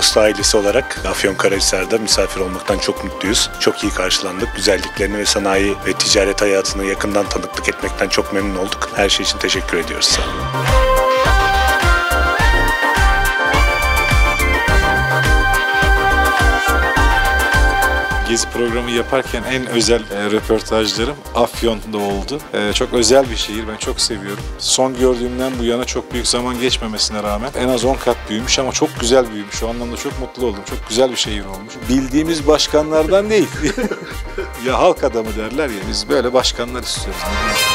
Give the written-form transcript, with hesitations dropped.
Dost ailesi olarak Afyonkarahisar'da misafir olmaktan çok mutluyuz. Çok iyi karşılandık. Güzelliklerini ve sanayi ve ticaret hayatını yakından tanıklık etmekten çok memnun olduk. Her şey için teşekkür ediyoruz. Sağ olun. Gezi programı yaparken en özel röportajlarım Afyon'da oldu. Çok özel bir şehir, ben çok seviyorum. Son gördüğümden bu yana çok büyük zaman geçmemesine rağmen en az 10 kat büyümüş ama çok güzel büyümüş. O anlamda çok mutlu oldum. Çok güzel bir şehir olmuş. Bildiğimiz başkanlardan değil. Ya halk adamı derler ya, biz böyle başkanlar istiyoruz.